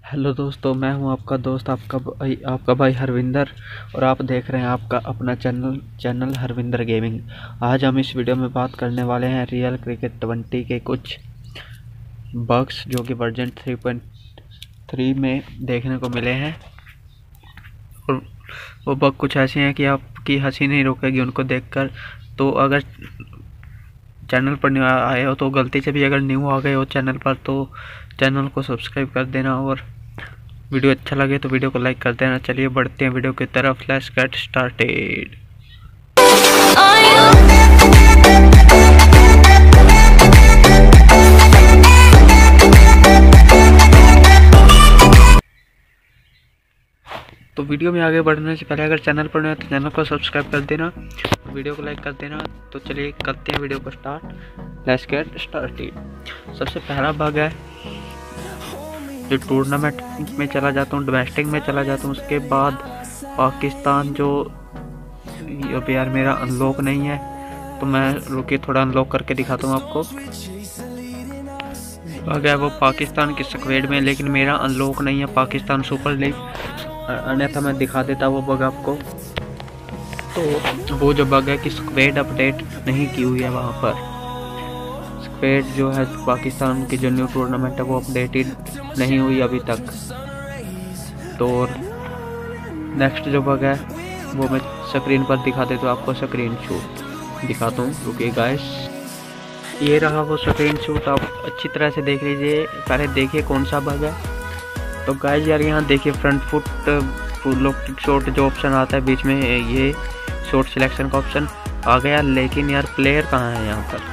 Hello दोस्तों, मैं हूं आपका दोस्त आपका भाई हरविंदर। और आप देख रहे हैं आपका अपना चैनल हरविंदर गेमिंग। आज हम इस वीडियो में बात करने वाले हैं रियल क्रिकेट 20 के कुछ बग्स जो कि वर्जन 3.3 में देखने को मिले हैं। और वो बग कुछ ऐसे हैं कि आपकी हंसी नहीं रोकेगी उनको देखकर। तो अगर चैनल पर न्यू आए हो तो गलती से भी अगर न्यू आ गए हो चैनल पर तो चैनल को सब्सक्राइब कर देना, और वीडियो अच्छा लगे तो वीडियो को लाइक कर देना। चलिए बढ़ते हैं वीडियो की तरफ। Let's get started. तो वीडियो में आगे बढ़ने से पहले अगर चैनल पर नए हो तो चैनल को सब्सक्राइब कर देना, वीडियो को लाइक कर देना। तो चलिए करते हैं वीडियो को स्टार्ट। Let's get started. सबसे पहला बग है जो टूर्नामेंट में चला जाता हूँ, डोमेस्टिक में चला जाता हूँ, उसके बाद पाकिस्तान जो अब यार मेरा अनलॉक नहीं है तो मैं रुकिए थोड़ा अनलॉक करके दिखाता हूँ आपको। अगर वो पाकिस्तान के स्क्वाड में, लेकिन मेरा अनलॉक नहीं है पाकिस्तान सुपर लीग, अन्यथा मैं दिखा देता वो बग आपको। तो वो जो बग है कि स्क्वाड अपडेट नहीं की हुई है वहाँ पर। स्क्वाड जो है पाकिस्तान की जो न्यू टूर्नामेंट है वो अपडेटेड नहीं हुई अभी तक। तो नेक्स्ट जो बग है वो मैं स्क्रीन पर दिखा देता हूँ आपको, स्क्रीन शॉट दिखाता हूँ। रुकिए गाइस, ये रहा वो स्क्रीन शॉट। आप अच्छी तरह से देख लीजिए, पहले देखिए कौन सा बग है। तो गाइस यार यहाँ देखिए फ्रंट फुट शॉट जो ऑप्शन आता है बीच में, ये शॉट सिलेक्शन का ऑप्शन आ गया, लेकिन यार प्लेयर कहाँ है? यहाँ पर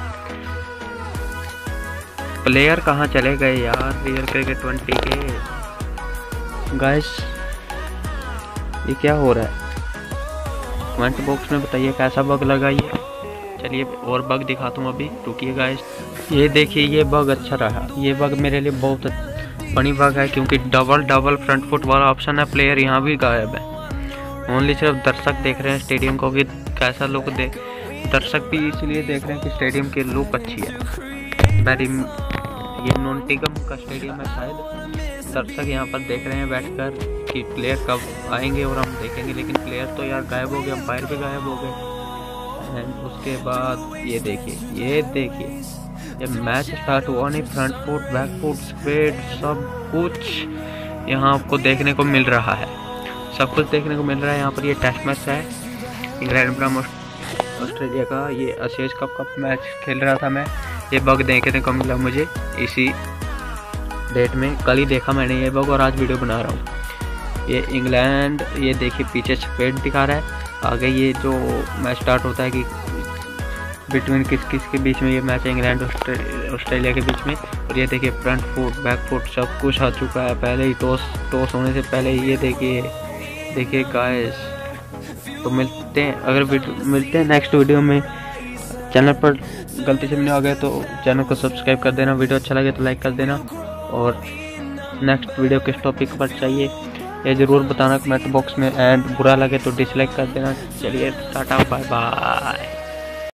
प्लेयर कहाँ चले गए यार रियल क्रिकेट 20 के? गाइस ये क्या हो रहा है? कमेंट बॉक्स में बताइए कैसा बग लगा ये। चलिए और बग दिखाता हूँ अभी, रुकिए गाइस। ये देखिए ये बग अच्छा रहा, ये बग मेरे लिए बहुत बड़ी बग है क्योंकि डबल फ्रंट फुट वाला ऑप्शन है। प्लेयर यहाँ भी गायब है, ओनली सिर्फ दर्शक देख रहे हैं स्टेडियम को भी कैसा लुक दे। दर्शक भी इसलिए देख रहे हैं कि स्टेडियम की लुक अच्छी है। ये नॉटिंघम का स्टेडियम है शायद। दर्शक यहाँ पर देख रहे हैं बैठकर कि प्लेयर कब आएंगे और हम देखेंगे, लेकिन प्लेयर तो यार गायब हो गए, अंपायर भी गायब हो गए। एंड उसके बाद ये देखिए ये मैच स्टार्ट हुआ नहीं, front foot back foot squad सब कुछ यहाँ आपको देखने को मिल रहा है, सब कुछ देखने को मिल रहा है। यहाँ पर ये टेस्ट मैच है इंग्लैंड बनाम ऑस्ट्रेलिया का, ये एशिया कप का मैच खेल रहा था मैं। ये बग देखने को मिला मुझे इसी डेट में, कल ही देखा मैंने ये बग और आज वीडियो बना रहा हूँ। ये इंग्लैंड, ये देखिए पीछे स्क्वाड दिखा रहा है, आगे ये जो मैच स्टार्ट होता है कि बिटवीन किस के बीच में ये मैच है, इंग्लैंड ऑस्ट्रेलिया के बीच में। और ये देखिए फ्रंट फुट बैक फुट सब कुछ आ चुका है पहले ही, टॉस होने से पहले ही। ये देखिए गाइस। तो मिलते हैं नेक्स्ट वीडियो में। चैनल पर गलती से नहीं आ गए तो चैनल को सब्सक्राइब कर देना, वीडियो अच्छा लगे तो लाइक कर देना, और नेक्स्ट वीडियो किस टॉपिक पर चाहिए ये ज़रूर बताना कमेंट बॉक्स में। एंड बुरा लगे तो डिसलाइक कर देना। चलिए टाटा बाय बाय।